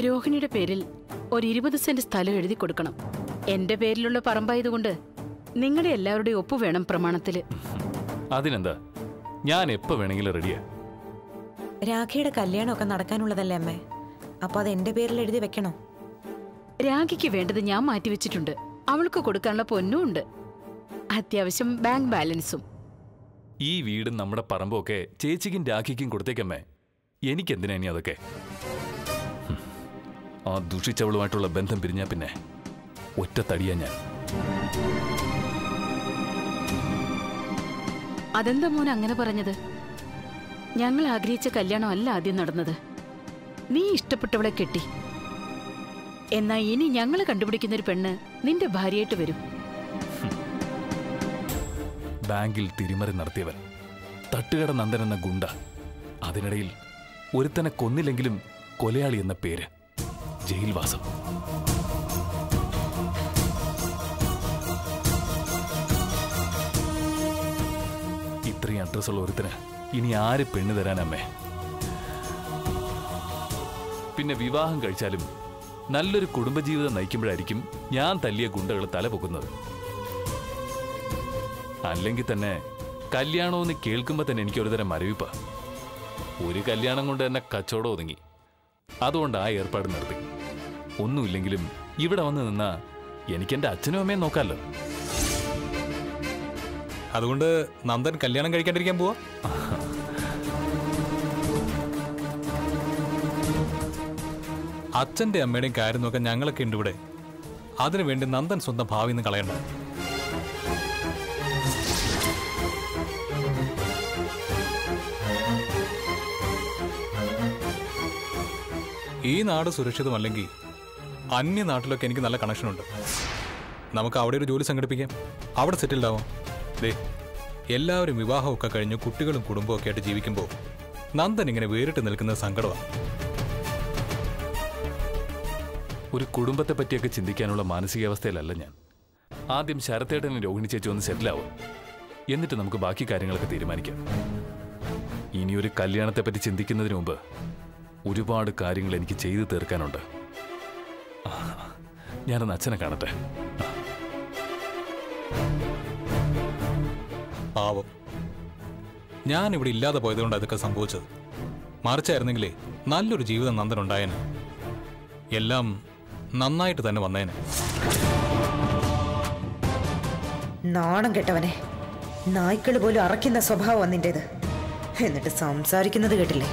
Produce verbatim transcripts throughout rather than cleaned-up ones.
രോഹിണിയുടെ പേരിൽ ഒരു ഇരുപത് സെന്റ് സ്ഥലം എഴുതി കൊടുക്കണം. എന്റെ പേരിലുള്ള പറമ്പായതുകൊണ്ട് നിങ്ങളുടെ എല്ലാവരുടെയും ഒപ്പ് വേണം പ്രമാണത്തില്. അതിനെന്താ, ഞാൻ എപ്പോ വേണമെങ്കിലും റെഡിയാ. രാഖിയുടെ കല്യാണമൊക്കെ നടക്കാനുള്ളതല്ലേ അമ്മേ, അപ്പൊ അത് എന്റെ പേരിൽ എഴുതി വെക്കണോ? രാഖിക്ക് വേണ്ടത് ഞാൻ മാറ്റിവെച്ചിട്ടുണ്ട്. അവൾക്ക് കൊടുക്കാനുള്ള പൊന്നും ഉണ്ട്, അത്യാവശ്യം ബാങ്ക് ബാലൻസും. ഈ വീടും നമ്മുടെ പറമ്പും ഒക്കെ ചേച്ചിക്കും രാഖിക്കും കൊടുത്തേക്കമ്മേ. എനിക്കെന്തിനാ ഇനി അതൊക്കെ? ആ ദുഷിച്ചവളുമായിട്ടുള്ള ബന്ധം പിരിഞ്ഞാ പിന്നെ ഒറ്റ തടിയാ ഞാൻ. അതെന്താ മോൻ അങ്ങനെ പറഞ്ഞത്? ഞങ്ങൾ ആഗ്രഹിച്ച കല്യാണം അല്ല ആദ്യം നടന്നത്. നീ ഇഷ്ടപ്പെട്ടവളെ കെട്ടി. എന്നാ ഇനി ഞങ്ങൾ കണ്ടുപിടിക്കുന്നൊരു പെണ്ണ് നിന്റെ ഭാര്യയായിട്ട് വരും. ബാങ്കിൽ തിരിമറി നടത്തിയവൻ, തട്ടുകട നന്ദൻ എന്ന ഗുണ്ട, അതിനിടയിൽ ഒരുത്തനെ കൊന്നില്ലെങ്കിലും കൊലയാളി എന്ന പേര്, ജയിൽവാസം. ഇത്രയും അഡ്രസ്സുള്ള ഒരുത്തന് ഇനി ആര് പെണ്ണ് തരാനമ്മേ? പിന്നെ വിവാഹം കഴിച്ചാലും നല്ലൊരു കുടുംബജീവിതം നയിക്കുമ്പോഴായിരിക്കും ഞാൻ തല്ലിയ ഗുണ്ടകൾ തലപൊക്കുന്നത്. അല്ലെങ്കിൽ തന്നെ കല്യാണമെന്ന് കേൾക്കുമ്പോൾ തന്നെ എനിക്കൊരു തരം മരവിപ്പ. ഒരു കല്യാണം കൊണ്ട് തന്നെ കച്ചവടം ഒതുങ്ങി. അതുകൊണ്ട് ആ ഏർപ്പാട് നിർത്തി. ഒന്നുമില്ലെങ്കിലും ഇവിടെ വന്ന് നിന്നാ എനിക്കെന്റെ അച്ഛനും അമ്മയും നോക്കാമല്ലോ. അതുകൊണ്ട് നന്ദൻ കല്യാണം കഴിക്കാണ്ടിരിക്കാൻ പോവാ? അച്ഛന്റെ അമ്മയുടെയും കാര്യം നോക്കാൻ ഞങ്ങളൊക്കെ ഉണ്ട് ഇവിടെ. അതിനുവേണ്ടി നന്ദൻ സ്വന്തം ഭാവി നിന്ന് കളയണ്ട. ഈ നാട് സുരക്ഷിതമല്ലെങ്കിൽ അന്യ നാട്ടിലൊക്കെ എനിക്ക് നല്ല കണക്ഷനുണ്ട്. നമുക്ക് അവിടെ ഒരു ജോലി സംഘടിപ്പിക്കാം, അവിടെ സെറ്റിൽഡ് ആവാം. ദേ, എല്ലാവരും വിവാഹമൊക്കെ കഴിഞ്ഞ് കുട്ടികളും കുടുംബവും ഒക്കെ ആയിട്ട് ജീവിക്കുമ്പോൾ നന്ദൻ ഇങ്ങനെ വേറിട്ട് നിൽക്കുന്നത് സങ്കടമാണ്. ഒരു കുടുംബത്തെ പറ്റിയൊക്കെ ചിന്തിക്കാനുള്ള മാനസികാവസ്ഥയിലല്ല ഞാൻ. ആദ്യം ശരത്തേട്ടനും രോഹിണി ചേച്ചി ഒന്ന് സെറ്റിലാവും, എന്നിട്ട് നമുക്ക് ബാക്കി കാര്യങ്ങളൊക്കെ തീരുമാനിക്കാം. ഇനിയൊരു കല്യാണത്തെപ്പറ്റി ചിന്തിക്കുന്നതിന് മുമ്പ് ഒരുപാട് കാര്യങ്ങൾ എനിക്ക് ചെയ്തു തീർക്കാനുണ്ട്. ഞാനൊന്ന് അച്ഛനെ കാണട്ടെ. പാവം, ഞാനിവിടെ ഇല്ലാതെ പോയതുകൊണ്ട് അതൊക്കെ സംഭവിച്ചത്. മറിച്ചായിരുന്നെങ്കിലേ നല്ലൊരു ജീവിതം നന്ദൻ ഉണ്ടായേനെ. എല്ലാം നന്നായിട്ട് തന്നെ വന്നേനെ. നാണം കെട്ടവനെ, നായ്ക്കള് പോലും അറയ്ക്കുന്ന സ്വഭാവം നിന്റേത്. എന്നിട്ട് സംസാരിക്കുന്നത് കേട്ടില്ലേ?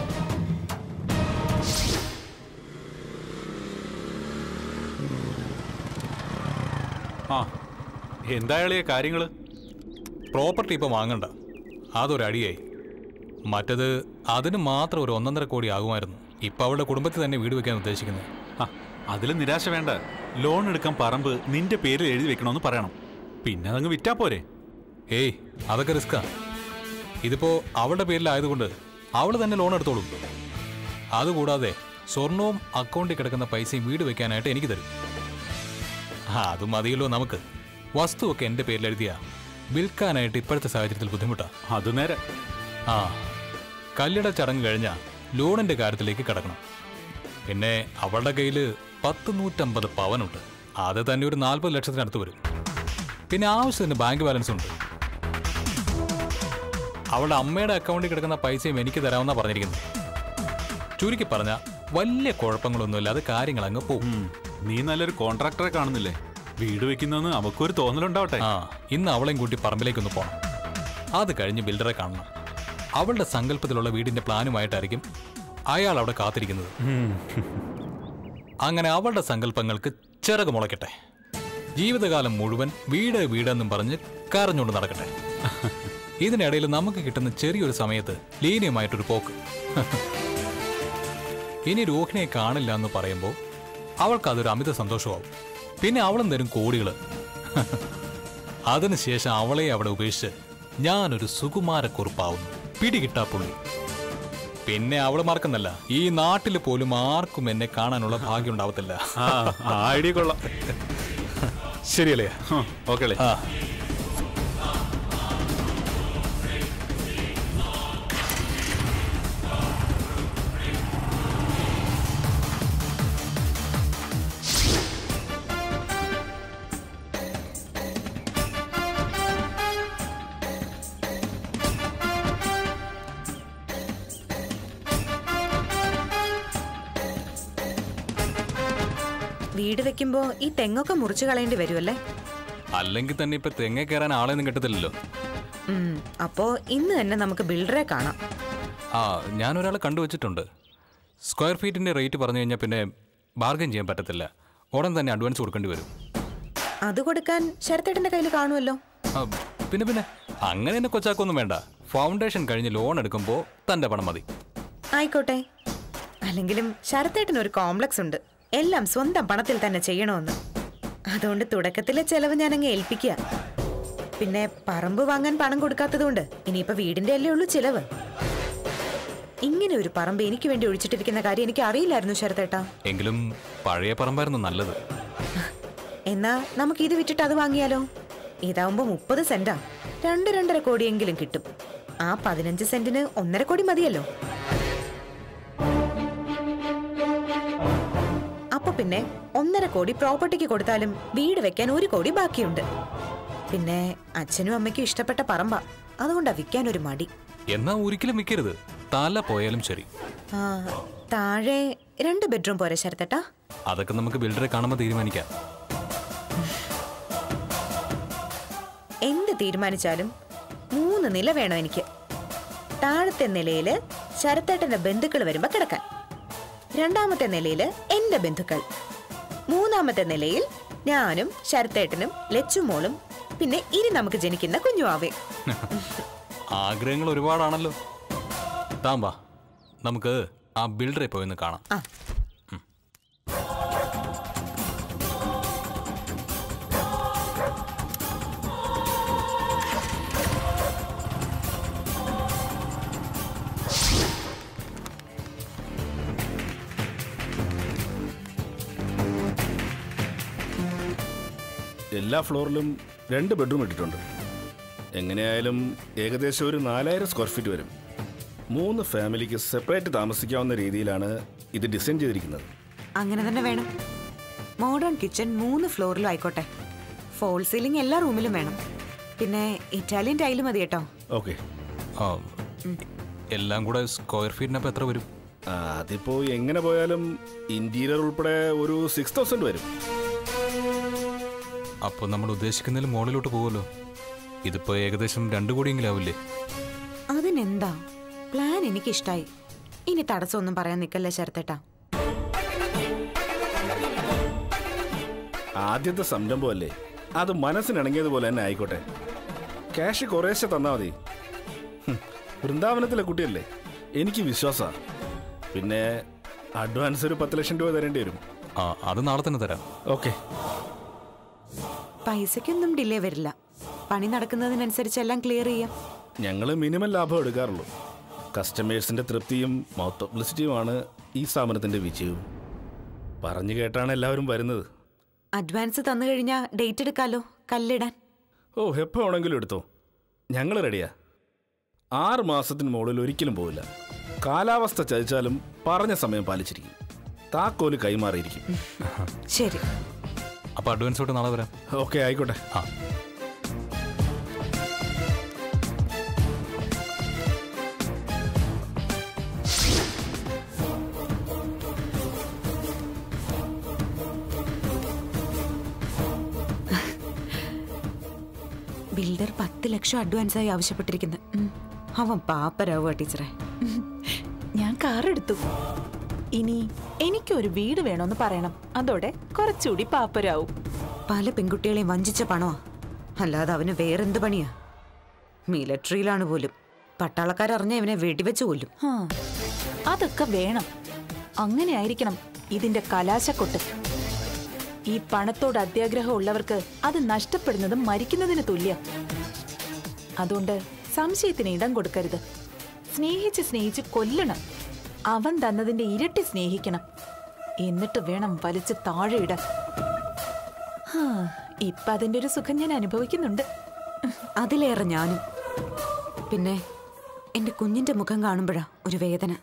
ആ, എന്തായാളിയ കാര്യങ്ങള്? പ്രോപ്പർട്ടി ഇപ്പം വാങ്ങണ്ട, അതൊരടിയായി. മറ്റത് അതിന് മാത്രം ഒരു ഒന്നൊന്നര കോടി ആകുമായിരുന്നു. ഇപ്പം അവളുടെ കുടുംബത്തിൽ തന്നെ വീട് വെക്കാൻ ഉദ്ദേശിക്കുന്നത്. ആ, അതിൽ നിരാശ വേണ്ട. ലോൺ എടുക്കാൻ പറമ്പ് നിന്റെ പേരിൽ എഴുതി വെക്കണമെന്ന് പറയണം, പിന്നെ അതങ്ങ് വിറ്റാ പോരെ. ഏയ്, അതൊക്കെ റിസ്ക്കാ. ഇതിപ്പോ അവളുടെ പേരിലായതുകൊണ്ട് അവൾ തന്നെ ലോൺ എടുത്തോളൂ. അതുകൂടാതെ സ്വർണവും അക്കൗണ്ടിൽ കിടക്കുന്ന പൈസയും വീട് വെക്കാനായിട്ട് എനിക്ക് തരും. ആ, അത് മതിയല്ലോ നമുക്ക്. വസ്തുവൊക്കെ എൻ്റെ പേരിൽ എഴുതിയാ വിൽക്കാനായിട്ട് ഇപ്പോഴത്തെ സാഹചര്യത്തിൽ ബുദ്ധിമുട്ടാണ്. അത് നേരെ. ആ, കല്ലിട ചടങ്ങ് കഴിഞ്ഞാൽ ലോണിൻ്റെ കാര്യത്തിലേക്ക് കിടക്കണം. പിന്നെ അവളുടെ കയ്യിൽ പത്ത് നൂറ്റമ്പത് പവനുണ്ട്. അത് തന്നെ ഒരു നാൽപ്പത് ലക്ഷത്തിനടുത്ത് വരും. പിന്നെ ആവശ്യത്തിന് ബാങ്ക് ബാലൻസ് ഉണ്ട്. അവളുടെ അമ്മയുടെ അക്കൗണ്ടിൽ കിടക്കുന്ന പൈസയും എനിക്ക് തരാമെന്നാണ് പറഞ്ഞിരിക്കുന്നത്. ചുരുക്കി പറഞ്ഞാൽ വലിയ കുഴപ്പങ്ങളൊന്നുമില്ലാതെ കാര്യങ്ങൾ അങ്ങ് പോകും. നീ നല്ലൊരു കോൺട്രാക്ടറെ കാണുന്നില്ലേ? വീട് വെക്കുന്നതെന്ന് അവക്കൊരു തോന്നലുണ്ടാവട്ടെ. ആ, ഇന്ന് അവളെയും കൂട്ടി പറമ്പിലേക്കൊന്ന് പോകണം. അത് കഴിഞ്ഞ് ബിൽഡറെ കാണണം. അവളുടെ സങ്കല്പത്തിലുള്ള വീടിന്റെ പ്ലാനുമായിട്ടായിരിക്കും അയാൾ അവിടെ കാത്തിരിക്കുന്നത്. അങ്ങനെ അവളുടെ സങ്കല്പങ്ങൾക്ക് ചിറക് മുളയ്ക്കട്ടെ. ജീവിതകാലം മുഴുവൻ വീട് വീടെന്നും പറഞ്ഞ് കരഞ്ഞുകൊണ്ട് നടക്കട്ടെ. ഇതിനിടയിൽ നമുക്ക് കിട്ടുന്ന ചെറിയൊരു സമയത്ത് ലീനിയമായിട്ടൊരു പോക്ക്. ഇനി രോഹിണിയെ കാണില്ല എന്ന് പറയുമ്പോൾ അവൾക്കതൊരു അമിത സന്തോഷമാവും. പിന്നെ അവളും തരും കോടികള്. അതിനുശേഷം അവളെ അവിടെ ഉപേക്ഷിച്ച് ഞാനൊരു സുകുമാരക്കുറുപ്പാവുന്നു. പിടികിട്ടാ പുള്ളി. പിന്നെ അവള് മറക്കുന്നല്ല, ഈ നാട്ടിൽ പോലും ആർക്കും എന്നെ കാണാനുള്ള ഭാഗ്യം ഉണ്ടാവത്തില്ല. ഐഡിയ കൊള്ളാം. ശരിയല്ലേ? ഓക്കെ അല്ലേ? ആ, വീട് വെക്കുമ്പോ ഈ തെങ്ങൊക്കെ മുറിച്ചു കളയേണ്ടി വരുമല്ലേ? അല്ലെങ്കിൽ തന്നെ ഇപ്പൊ തെങ്ങ കയറാൻ ആളെയൊന്നും കിട്ടത്തില്ലല്ലോ. ഉം, അപ്പോ ഇന്ന് തന്നെ നമുക്ക് ബിൽഡറെ കാണാം. ആ ഞാനൊരാളെ കണ്ടുവച്ചിട്ടുണ്ട്. സ്ക്വയർ ഫീറ്റിന്റെ റേറ്റ് പറഞ്ഞു കഴിഞ്ഞാൽ പിന്നെ ബാർഗൻ ചെയ്യാൻ പറ്റത്തില്ല. ഉടൻ തന്നെ അഡ്വാൻസ് കൊടുക്കേണ്ടി വരും. അത് കൊടുക്കാൻ ശരത്തേട്ടന്റെ കയ്യിൽ കാണുമല്ലോ. ആ, പിന്നെ പിന്നെ അങ്ങനെ തന്നെ കൊച്ചാക്കൊന്നും വേണ്ട. ഫൗണ്ടേഷൻ കഴിഞ്ഞ് ലോൺ എടുക്കുമ്പോൾ തന്റെ പണം മതി. ആയിക്കോട്ടെ. അല്ലെങ്കിലും ശരത്തേട്ടന് ഒരു കോംപ്ലക്സ് ഉണ്ട്, എല്ലാം സ്വന്തം പണത്തിൽ തന്നെ ചെയ്യണമെന്ന്. അതുകൊണ്ട് തുടക്കത്തിലെ ചെലവ് ഞാനങ്ങ് ഏൽപ്പിക്കുക. പിന്നെ പറമ്പ് വാങ്ങാൻ പണം കൊടുക്കാത്തതുകൊണ്ട് ഇനിയിപ്പോ വീടിന്റെ അല്ലേ ഉള്ളൂ ചിലവ്. ഇങ്ങനെ ഒരു പറമ്പ് എനിക്ക് വേണ്ടി ഒഴിച്ചിട്ടിരിക്കുന്ന കാര്യം എനിക്ക് അറിയില്ലായിരുന്നു ശരത്തേട്ടാ. എങ്കിലും പഴയ പറമ്പായിരുന്നു നല്ലത്. എന്നാ നമുക്ക് ഇത് വിറ്റിട്ട് അത് വാങ്ങിയാലോ? ഇതാവുമ്പോ മുപ്പത് സെന്റാ, രണ്ട് രണ്ടര കോടിയെങ്കിലും കിട്ടും. ആ പതിനഞ്ച് സെന്റിന് ഒന്നര കോടി മതിയല്ലോ. അപ്പൊ പിന്നെ ഒന്നര കോടി പ്രോപ്പർട്ടിക്ക് കൊടുത്താലും വീട് വെക്കാൻ ഒരു കോടി ബാക്കിയുണ്ട്. പിന്നെ അച്ഛനും അമ്മയ്ക്കും ഇഷ്ടപ്പെട്ട പറമ്പാ, അതുകൊണ്ടാ വിൽക്കാൻ ഒരു മടി. എന്നാ ഒരിക്കലും വിൽക്കരുത്, തല പോയാലും ശരി. ആ താഴെ രണ്ട് ബെഡ്റൂം പോരെ ശരത്തേട്ടാ? അതൊക്കെ നമുക്ക് ബിൽഡറെ കാണുമ്പോൾ തീരുമാനിക്കാം. എന്ത് തീരുമാനിച്ചാലും മൂന്ന് നില വേണം എനിക്ക്. താഴത്തെ നിലയില് ശരത്തേട്ടന്റെ ബന്ധുക്കൾ വരുമ്പോ കിടക്കാൻ, രണ്ടാമത്തെ നിലയില് എന്റെ ബന്ധുക്കൾ, മൂന്നാമത്തെ നിലയിൽ ഞാനും ശരത്തേട്ടനും ലച്ചുമോളും പിന്നെ ഇനി നമുക്ക് ജനിക്കുന്ന കുഞ്ഞുവാവേ. ആഗ്രഹങ്ങൾ ഒരുപാടാണല്ലോ. താമ്പാ, നമുക്ക് ആ ബിൽഡറെ പോയി കാണാം. ആ എല്ലാ ഫ്ലോറിലും രണ്ട് ബെഡ്റൂം ഇട്ടിട്ടുണ്ട്. എങ്ങനെയായാലും ഏകദേശം ഒരു നാലായിരം സ്ക്വയർ ഫീറ്റ് വരും. മൂന്ന് ഫാമിലിക്ക് സെപ്പറേറ്റ് താമസിക്കാവുന്ന രീതിയിലാണ് ഇത് ഡിസൈൻ ചെയ്തിരിക്കുന്നത്. അങ്ങനെ തന്നെ വേണം. മോഡേൺ കിച്ചൺ മൂന്ന് ഫ്ലോറിലും ആയിക്കോട്ടെ. ഫോൾ സീലിംഗ് എല്ലാ റൂമിലും വേണം. പിന്നെ ഇറ്റാലിയൻ ടൈല് മതി കേട്ടോ. ഓക്കെ. എല്ലാം കൂടെ സ്ക്വയർ ഫീറ്റിനപ്പോൾ എത്ര വരും? അതിപ്പോ എങ്ങനെ പോയാലും ഇന്റീരിയർ ഉൾപ്പെടെ ഒരു സിക്സ് തൗസൻഡ് വരും. അപ്പോൾ നമ്മൾ ഉദ്ദേശിക്കുന്നതിൽ മുകളിലോട്ട് പോകുമല്ലോ. ഇതിപ്പോ ഏകദേശം രണ്ടു കോടിയെങ്കിലും ആവില്ലേ? അതിനെന്താ, പ്ലാൻ എനിക്ക് ഇഷ്ടായി. ഇനി തടസ്സമൊന്നും പറയാൻ നിൽക്കല്ലേ ശരത്തേട്ടാ. ആദ്യത്തെ സംരംഭമല്ലേ, അത് മനസ്സിനിണങ്ങിയതുപോലെ തന്നെ ആയിക്കോട്ടെ. ക്യാഷ് കുറേശ്ശെ തന്നാ മതി. വൃന്ദാവനത്തിലെ കുട്ടിയല്ലേ, എനിക്ക് വിശ്വാസമാണ്. പിന്നെ അഡ്വാൻസ് ഒരു പത്ത് ലക്ഷം രൂപ തരേണ്ടി വരും. ആ അത് നാളെ തന്നെ തരാം. ഓക്കെ. പൈസക്കൊന്നും ഡിലേ വരില്ല. പണി നടക്കുന്നതിനനുസരിച്ച് എല്ലാം ക്ലിയർ ചെയ്യാം. ഞങ്ങൾ മിനിമം ലാഭം എടുക്കാറുള്ളൂ. കസ്റ്റമേഴ്സിന്റെ തൃപ്തിയും മൗത്ത് പബ്ലിസിറ്റിയുമാണ് ഈ സ്ഥാപനത്തിന്റെ വിജയവും. പറഞ്ഞു കേട്ടാണ് എല്ലാവരും വരുന്നത്. അഡ്വാൻസ് തന്നു കഴിഞ്ഞാൽ ഡേറ്റ് എടുക്കാലോ കല്ലിടാൻ. ഓ എപ്പോൾ വേണമെങ്കിലും എടുത്തോ, ഞങ്ങൾ റെഡിയാ. ആറ് മാസത്തിന് മുകളിൽ ഒരിക്കലും പോവില്ല. കാലാവസ്ഥ ചതിച്ചാലും പറഞ്ഞ സമയം പാലിച്ചിരിക്കും. താക്കോല് കൈമാറിയിരിക്കും. ശരി, അപ്പൊ അഡ്വാൻസ് തൊട്ട് നാളെ വരാം. ഓക്കെ ആയിക്കോട്ടെ. ആ ബിൽഡർ പത്ത് ലക്ഷം അഡ്വാൻസായി ആവശ്യപ്പെട്ടിരിക്കുന്നത്. അവൻ പാപ്പരാവുക ടീച്ചറെ. ഞാൻ കാർ എടുത്തു. ഇനി എനിക്കൊരു വീട് വേണമെന്ന് പറയണം. അതോടെ കുറച്ചുകൂടി പാപ്പരാവും. പല പെൺകുട്ടികളെയും വഞ്ചിച്ച പണമാ, അല്ലാതെ അവന് വേറെന്ത് പണിയാ? മിലിറ്ററിയിലാണ് പോലും. പട്ടാളക്കാരറിഞ്ഞ ഇവനെ വെടിവെച്ച് കൊല്ലും. ആ, അതൊക്കെ വേണം. അങ്ങനെ ആയിരിക്കണം ഇതിന്റെ കലാശക്കൊട്ട്. ഈ പണത്തോട് അത്യാഗ്രഹം ഉള്ളവർക്ക് അത് നഷ്ടപ്പെടുന്നതും മരിക്കുന്നതിന് തുല്യം. അതുകൊണ്ട് സംശയത്തിന് ഇടം കൊടുക്കരുത്. സ്നേഹിച്ച് സ്നേഹിച്ച് കൊല്ലണം. അവൻ തന്നതിന്റെ ഇരട്ടി സ്നേഹിക്കണം. എന്നിട്ട് വേണം വലിച്ച് താഴെയിടാൻ. ഇപ്പൊ അതിന്റെ ഒരു സുഖം ഞാൻ അനുഭവിക്കുന്നുണ്ട്. അതിലേറെ ഞാനും. പിന്നെ എന്റെ കുഞ്ഞിന്റെ മുഖം കാണുമ്പോഴാ ഒരു വേദന.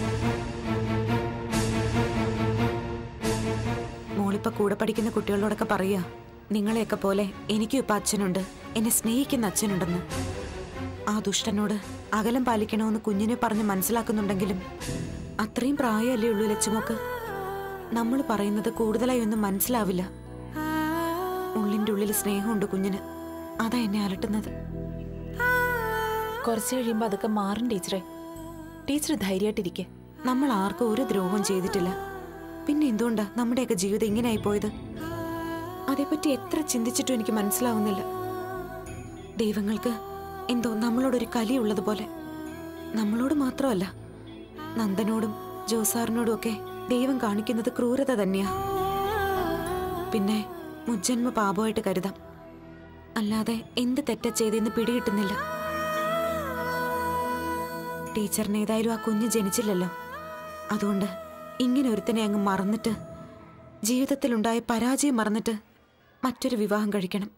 മോളിപ്പോ കൂടെ പഠിക്കുന്ന കുട്ടികളോടൊക്കെ പറയാ, നിങ്ങളെയൊക്കെ പോലെ എനിക്കും ഇപ്പൊ അച്ഛനുണ്ട്, എന്നെ സ്നേഹിക്കുന്ന അച്ഛനുണ്ടെന്ന്. ആ ദുഷ്ടനോട് അകലം പാലിക്കണമെന്ന് കുഞ്ഞിനെ പറഞ്ഞ് മനസ്സിലാക്കുന്നുണ്ടെങ്കിലും അത്രയും പ്രായമല്ലേ ഉള്ളൂ ലച്ചുമോക്ക്. നമ്മൾ പറയുന്നത് കൂടുതലായി ഒന്നും മനസ്സിലാവില്ല. ഉള്ളിൻ്റെ ഉള്ളിൽ സ്നേഹമുണ്ട് കുഞ്ഞിന്, അതാ എന്നെ അലട്ടുന്നത്. കുറച്ച് കഴിയുമ്പോൾ അതൊക്കെ മാറും ടീച്ചറെ. ടീച്ചർ ധൈര്യമായിട്ടിരിക്കെ. നമ്മൾ ആർക്കും ഒരു ദ്രോഹം ചെയ്തിട്ടില്ല. പിന്നെ എന്തുകൊണ്ടാ നമ്മുടെയൊക്കെ ജീവിതം ഇങ്ങനെയായി പോയത്? അതേപ്പറ്റി എത്ര ചിന്തിച്ചിട്ടും എനിക്ക് മനസ്സിലാവുന്നില്ല. ദൈവങ്ങൾക്ക് എന്തോ നമ്മളോടൊരു കലിയുള്ളതുപോലെ. നമ്മളോട് മാത്രമല്ല, നന്ദനോടും ജോസാറിനോടും ഒക്കെ ദൈവം കാണിക്കുന്നത് ക്രൂരത തന്നെയാ. പിന്നെ മുജ്ജന്മ പാപമായിട്ട് കരുതാം, അല്ലാതെ എന്ത് തെറ്റ ചെയ്തെന്ന് പിടികിട്ടുന്നില്ല. ടീച്ചറിന് ഏതായാലും ആ കുഞ്ഞ് ജനിച്ചില്ലല്ലോ. അതുകൊണ്ട് ഇങ്ങനെ ഒരുത്തനെ അങ്ങ് മറന്നിട്ട്, ജീവിതത്തിലുണ്ടായ പരാജയം മറന്നിട്ട് മറ്റൊരു വിവാഹം കഴിക്കണം.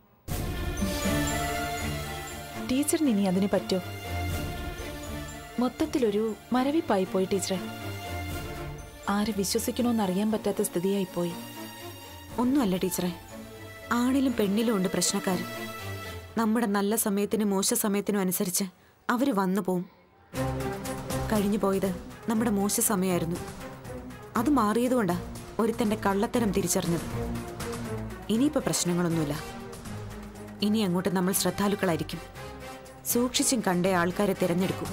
ടീച്ചറിന് ഇനി അതിന് പറ്റോ? മൊത്തത്തിലൊരു മരവിപ്പായി പോയി ടീച്ചറെ. ആരെ വിശ്വസിക്കണോന്നറിയാൻ പറ്റാത്ത സ്ഥിതിയായിപ്പോയി. ഒന്നുമല്ല ടീച്ചറെ, ആണിലും പെണ്ണിലും ഉണ്ട് പ്രശ്നക്കാർ. നമ്മുടെ നല്ല സമയത്തിനും മോശ സമയത്തിനും അനുസരിച്ച് അവർ വന്നു പോവും. കഴിഞ്ഞു പോയത് നമ്മുടെ മോശ സമയമായിരുന്നു. അത് മാറിയതുകൊണ്ടാ ഒരുത്തൻ്റെ കള്ളത്തരം തിരിച്ചറിഞ്ഞത്. ഇനിയിപ്പോൾ പ്രശ്നങ്ങളൊന്നുമില്ല. ഇനി അങ്ങോട്ട് നമ്മൾ ശ്രദ്ധാലുക്കളായിരിക്കും. സൂക്ഷിച്ചും കണ്ടേ ആൾക്കാരെ തിരഞ്ഞെടുക്കും.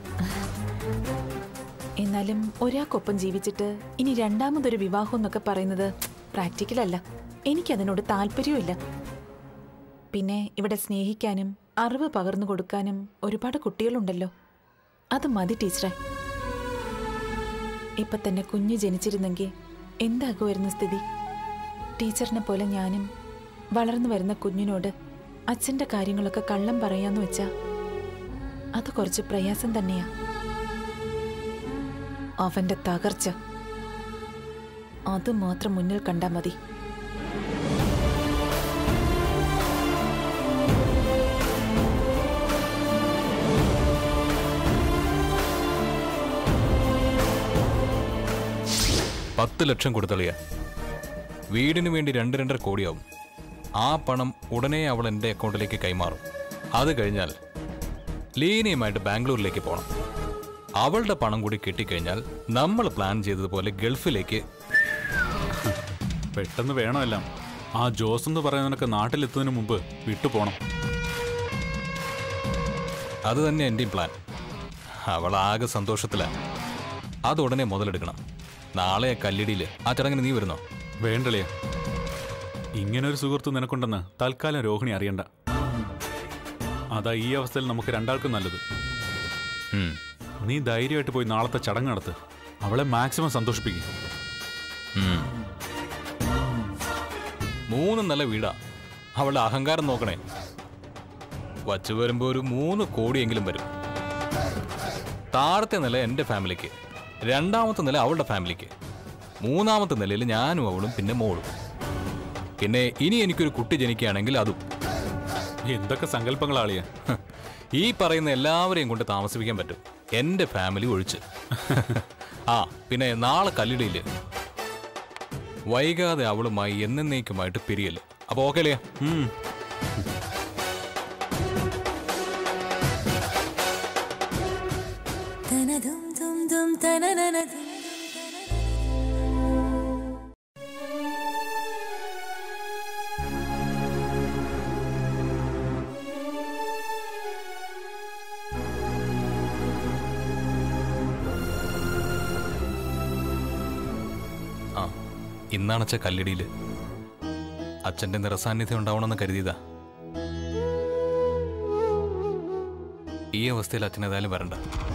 എന്നാലും ഒരാൾക്കൊപ്പം ജീവിച്ചിട്ട് ഇനി രണ്ടാമതൊരു വിവാഹം എന്നൊക്കെ പറയുന്നത് പ്രാക്ടിക്കലല്ല. എനിക്കതിനോട് താല്പര്യമില്ല. പിന്നെ ഇവിടെ സ്നേഹിക്കാനും അറിവ് പകർന്നു കൊടുക്കാനും ഒരുപാട് കുട്ടികളുണ്ടല്ലോ. അത് മതി ടീച്ചറെ. ഇപ്പൊ തന്നെ കുഞ്ഞ് ജനിച്ചിരുന്നെങ്കിൽ എന്താകുമായിരുന്നു സ്ഥിതി? ടീച്ചറിനെ പോലെ ഞാനും വളർന്നു വരുന്ന കുഞ്ഞിനോട് അച്ഛൻ്റെ കാര്യങ്ങളൊക്കെ കള്ളം പറയാന്ന് വെച്ചാ അത് കുറച്ച് പ്രയാസം തന്നെയാ. അവന്റെ തകർച്ച അത് മാത്രം മുന്നിൽ കണ്ടാ മതി. പത്ത് ലക്ഷം കൊടുത്തളിയ വീടിന് വേണ്ടി രണ്ട് രണ്ടര കോടിയാവും. ആ പണം ഉടനെ അവൾ എൻ്റെ അക്കൗണ്ടിലേക്ക് കൈമാറും. അത് കഴിഞ്ഞാൽ ലീനയുമായിട്ട് ബാംഗ്ലൂരിലേക്ക് പോകണം. അവളുടെ പണം കൂടി കിട്ടിക്കഴിഞ്ഞാൽ നമ്മൾ പ്ലാൻ ചെയ്തതുപോലെ ഗൾഫിലേക്ക്. പെട്ടെന്ന് വേണമെല്ലാം. ആ ജോസ് എന്ന് പറയുന്നവനൊക്കെ നാട്ടിലെത്തുന്നതിന് മുമ്പ് വിട്ടുപോകണം. അത് തന്നെ എൻ്റെയും പ്ലാൻ. അവൾ ആകെ സന്തോഷത്തിലാണ്. അതുടനെ മുതലെടുക്കണം. നാളെ കല്ലിടിയിൽ ആ ചടങ്ങിന് നീ വരുന്നോ? വേണ്ടല്ലേ, ഇങ്ങനൊരു സുഹൃത്ത് നിനക്കുണ്ടെന്ന് തൽക്കാലം രോഹിണി അറിയണ്ട. അതാ ഈ അവസ്ഥയിൽ നമുക്ക് രണ്ടാൾക്കും നല്ലത്. നീ ധൈര്യമായിട്ട് പോയി നാളത്തെ ചടങ്ങ് നടത്ത്. അവളെ മാക്സിമം സന്തോഷിപ്പിക്കും. മൂന്ന് നല്ല വീടാ. അവളുടെ അഹങ്കാരം നോക്കണേ. വച്ചു വരുമ്പോൾ ഒരു മൂന്ന് കോടിയെങ്കിലും വരും. താഴത്തെ നില എൻ്റെ ഫാമിലിക്ക്, രണ്ടാമത്തെ നില അവളുടെ ഫാമിലിക്ക്, മൂന്നാമത്തെ നിലയിൽ ഞാനും അവളും പിന്നെ മോളും. പിന്നെ ഇനി എനിക്കൊരു കുട്ടി ജനിക്കുകയാണെങ്കിൽ അതും. എന്തൊക്കെ സങ്കല്പങ്ങളാളിയ. ഈ പറയുന്ന എല്ലാവരെയും കൊണ്ട് താമസിപ്പിക്കാൻ പറ്റും, എൻ്റെ ഫാമിലി ഒഴിച്ച്. ആ പിന്നെ നാളെ കല്ലിടയിൽ വൈകാതെ അവളുമായി എന്നേക്കുമായിട്ട് പിരിയല്. അപ്പോൾ ഓക്കെ അല്ലേ? ആ ഇന്നാണച്ച കല്ലിടിയിൽ അച്ഛൻ്റെ നിറസാന്നിധ്യം ഉണ്ടാവണമെന്ന് കരുതിയതാ. ഈ അവസ്ഥയിൽ അച്ഛൻ ഏതായാലും വരണ്ട.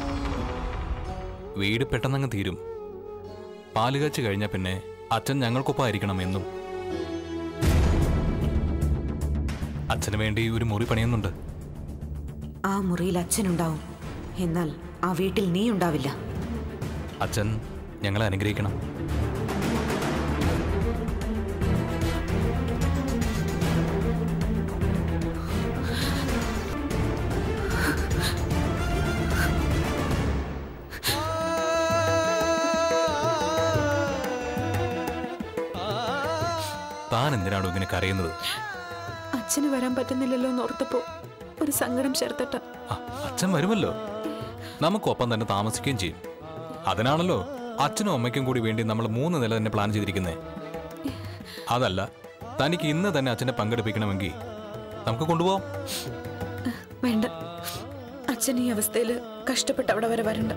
വീട് പെട്ടെന്നങ്ങ് തീരും. പാലുകാച്ച് കഴിഞ്ഞാൽ പിന്നെ അച്ഛൻ ഞങ്ങൾക്കൊപ്പം ആയിരിക്കണം എന്നും. അച്ഛന് വേണ്ടി ഒരു മുറി പണിയുന്നുണ്ട്. ആ മുറിയിൽ അച്ഛനുണ്ടാവും, എന്നാൽ ആ വീട്ടിൽ നീ ഉണ്ടാവില്ല. അച്ഛൻ ഞങ്ങളെ അനുഗ്രഹിക്കണം. താൻ എന്തിനാണോ ഇങ്ങനെ കരയുന്നത്? അച്ഛന് വരാൻ പറ്റുന്നില്ലല്ലോ എന്ന് ഓർത്തപ്പോ ഒരു സങ്കടം ചേർത്തട്ട. അച്ഛൻ വരുമല്ലോ, നമുക്കൊപ്പം തന്നെ താമസിക്കുകയും ചെയ്യും. അതിനാണല്ലോ അച്ഛനും അമ്മയ്ക്കും കൂടി വേണ്ടി നമ്മൾ മൂന്ന് നില തന്നെ പ്ലാൻ ചെയ്തിരിക്കുന്നേ. അതല്ല, തനിക്ക് ഇന്ന് തന്നെ അച്ഛനെ പങ്കെടുപ്പിക്കണമെങ്കിൽ നമുക്ക് കൊണ്ടുപോകാം. വേണ്ട, അച്ഛൻ ഈ അവസ്ഥയിൽ കഷ്ടപ്പെട്ട് അവിടെ വരെ വരണ്ട.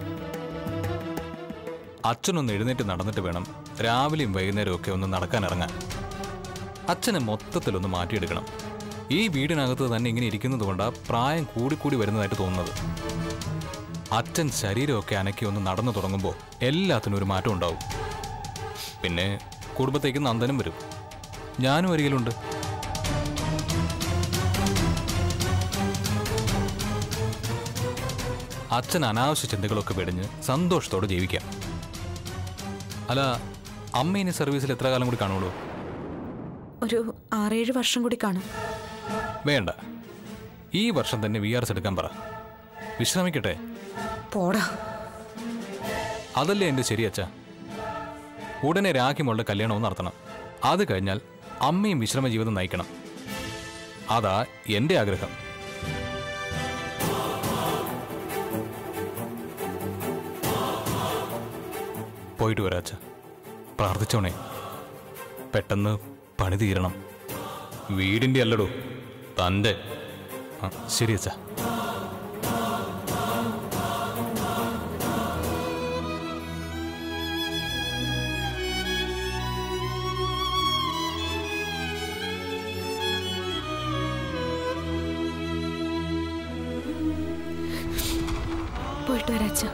അച്ഛനൊന്ന് എഴുന്നേറ്റ് നടന്നിട്ട് വേണം രാവിലെയും വൈകുന്നേരവും ഒക്കെ ഒന്ന് നടക്കാൻ ഇറങ്ങാൻ. അച്ഛനെ മൊത്തത്തിലൊന്ന് മാറ്റിയെടുക്കണം. ഈ വീടിനകത്ത് തന്നെ ഇങ്ങനെ ഇരിക്കുന്നത് കൊണ്ടാണ് പ്രായം കൂടിക്കൂടി വരുന്നതായിട്ട് തോന്നുന്നത്. അച്ഛൻ ശരീരമൊക്കെ അനക്കി ഒന്ന് നടന്നു തുടങ്ങുമ്പോൾ എല്ലാത്തിനും ഒരു മാറ്റം ഉണ്ടാവും. പിന്നെ കുടുംബത്തേക്ക് നന്ദനും വരും, ഞാനും അരികിലുണ്ട്. അച്ഛൻ അനാവശ്യ ചിന്തകളൊക്കെ വെടിഞ്ഞ് സന്തോഷത്തോടെ ജീവിക്കാം. അല്ല, അമ്മ ഇനി സർവീസിൽ എത്ര കാലം കൂടി കാണുള്ളൂ? ഒരു ആറേഴ് വർഷം കൂടി കാണും. വേണ്ട, ഈ വർഷം തന്നെ വി ആർ എസ് എടുക്കാൻ പറ. വിശ്രമിക്കട്ടെ. പോടാ. അതല്ലേ എൻ്റെ ശരി അച്ഛാ. ഉടനെ രാഖിമോളുടെ കല്യാണവും നടത്തണം. അത് കഴിഞ്ഞാൽ അമ്മയും വിശ്രമ ജീവിതം നയിക്കണം. അതാ എൻ്റെ ആഗ്രഹം. പോയിട്ട് വരാ അച്ഛ. പ്രാർത്ഥിച്ചോണേ, പെട്ടെന്ന് പണി തീരണം. വീടിൻ്റെ അല്ലടോ, തൻ്റെ. ആ ശരി അച്ഛ. പോയിട്ട് വരാ അച്ഛ.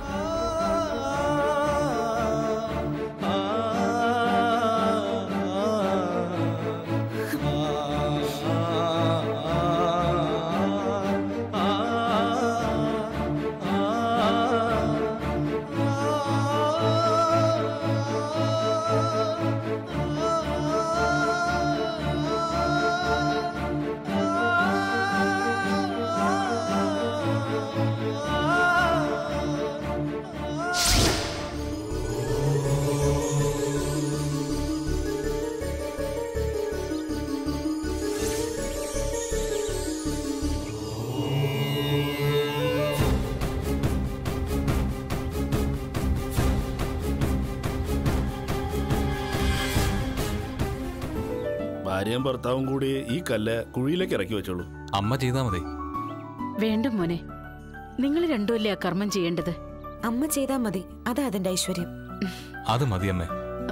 ഭാര്യയും ഭർത്താവും കൂടി ഈ കല്ല് കുഴിയിലേക്ക് ഇറക്കി വെച്ചോളൂ. അമ്മ ചെയ്താൽ മതി. വേണ്ട മോനെ, നിങ്ങൾ രണ്ടുമല്ലേ ആ കർമ്മം ചെയ്യേണ്ടത്. അമ്മ ചെയ്താൽ മതി, അതാ അതിന്റെ ഐശ്വര്യം. അത് മതി അമ്മേ.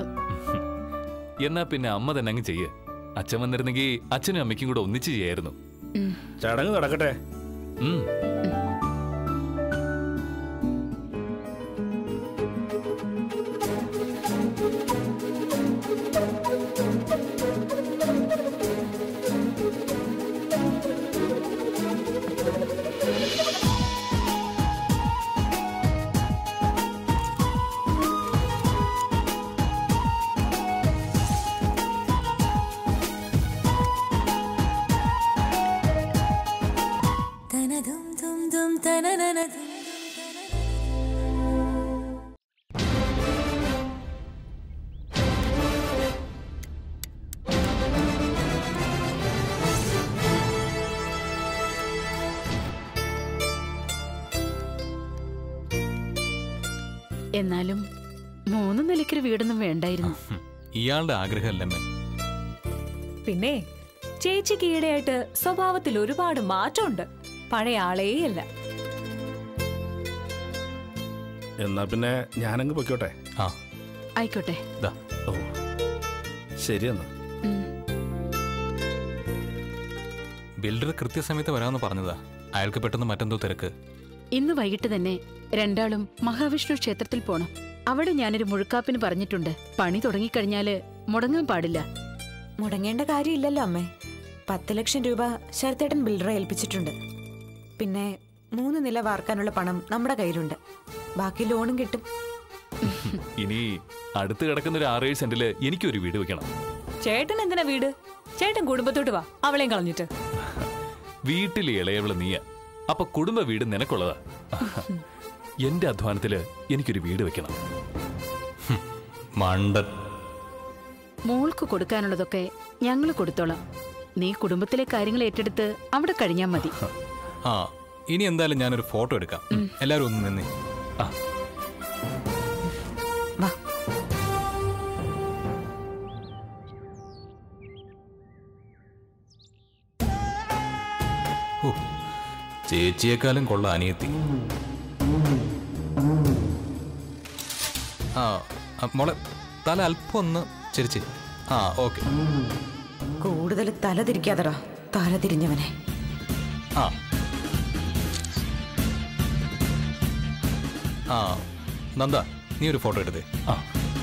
എന്നാ പിന്നെ അമ്മ തന്നെ അങ്ങ് ചെയ്യ്. അച്ഛൻ വന്നിരുന്നെങ്കിൽ അച്ഛനും അമ്മയ്ക്കും കൂടെ ഒന്നിച്ച് ചെയ്യായിരുന്നു. ചടങ്ങ് നടക്കട്ടെ. ഉം. എന്നാലും മൂന്ന് നിലയ്ക്കൊരു വീടൊന്നും വേണ്ടായിരുന്നു. ഇയാളുടെ ആഗ്രഹമല്ലമ്മേ. പിന്നെ ചേച്ചിക്ക് ഈയിടെയായിട്ട് സ്വഭാവത്തിൽ ഒരുപാട് മാറ്റമുണ്ട്. പഴയ ആളേയല്ല. എന്നാ പിന്നെ ഞാനങ്ങ് പൊയ്ക്കോട്ടെ. ആ ആയിക്കോട്ടെ. ഓ ശരിയെന്നാ. ബിൽഡർ കൃത്യസമയത്ത് വരാമെന്ന് പറഞ്ഞതാ. അയാൾക്ക് പെട്ടെന്ന് മറ്റെന്തോ തിരക്ക്. ഇന്ന് വൈകിട്ട് തന്നെ രണ്ടാളും മഹാവിഷ്ണു ക്ഷേത്രത്തിൽ പോണം. അവിടെ ഞാനൊരു മുഴുക്കാപ്പിന് പറഞ്ഞിട്ടുണ്ട്. പണി തുടങ്ങിക്കഴിഞ്ഞാല് മുടങ്ങാൻ പാടില്ല. മുടങ്ങേണ്ട കാര്യമില്ലല്ലോ അമ്മേ. പത്ത് ലക്ഷം രൂപ ശരത്തേട്ടൻ ബിൽഡറെ ഏൽപ്പിച്ചിട്ടുണ്ട്. പിന്നെ മൂന്ന് നില വാർക്കാനുള്ള പണം നമ്മുടെ കയ്യിലുണ്ട്. ബാക്കി ലോണും കിട്ടും. ഇനി അടുത്ത് കിടക്കുന്ന ഒരു ആറേഴ് സെന്റില് എനിക്കൊരു വീട് വെക്കണം. ചേട്ടൻ എന്തിനാ വീട്? ചേട്ടൻ കുടുംബത്തോട്ട് വാ, അവളെയും കളഞ്ഞിട്ട്. വീട്ടിലെ ഇളയവള് നീയ, അപ്പൊ കുടുംബ വീട് നിനക്കുള്ളതാ. എന്റെ അധ്വാനത്തില് എനിക്കൊരു വീട് വെക്കണം. മണ്ടൻ. മോൾക്ക് കൊടുക്കാനുള്ളതൊക്കെ ഞങ്ങള് കൊടുത്തോളാം. നീ കുടുംബത്തിലെ കാര്യങ്ങൾ ഏറ്റെടുത്ത് അവിടെ കഴിഞ്ഞാൽ മതി. ആ ഇനി എന്തായാലും ഞാനൊരു ഫോട്ടോ എടുക്കാം. എല്ലാവരും ഒന്ന് നിന്നേ. ആ വാ. ചേച്ചിയെക്കാളും കൊള്ള അനിയത്തി. ആ മോളെ തല അല്പം ഒന്ന് ചിരിച്ച്. ആ ഓക്കെ. കൂടുതൽ തല തിരിക്കാതടാ, തല തിരിഞ്ഞവനെ. ആ ആ നന്ദ, നീ ഒരു ഫോട്ടോ എടുത്തേ. ആ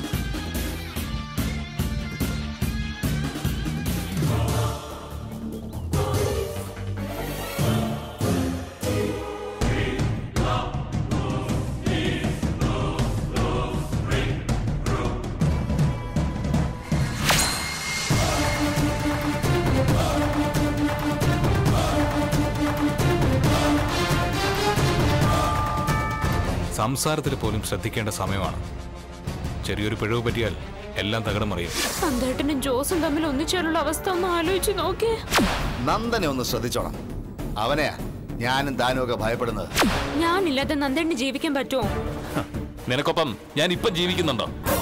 സംസാരത്തിൽ പോലും ശ്രദ്ധിക്കേണ്ട സമയമാണ്. ചെറിയൊരു പിഴവ് പറ്റിയാൽ എല്ലാം തകടം മറിയും. നന്ദേട്ടനും ജോസും തമ്മിൽ ഒന്നിച്ചാലുള്ള അവസ്ഥ ഒന്ന് ആലോചിച്ച് നോക്കേ. നന്ദനെ ഒന്ന് ശ്രദ്ധിച്ചോണം. അവനെയാ ഞാനും താനും ഒക്കെ ഭയപ്പെടുന്നത്. ഞാനില്ലാതെ നന്ദേട്ടന് ജീവിക്കാൻ പറ്റുമോ? നിനക്കൊപ്പം ഞാൻ ഇപ്പം ജീവിക്കുന്നുണ്ടോ?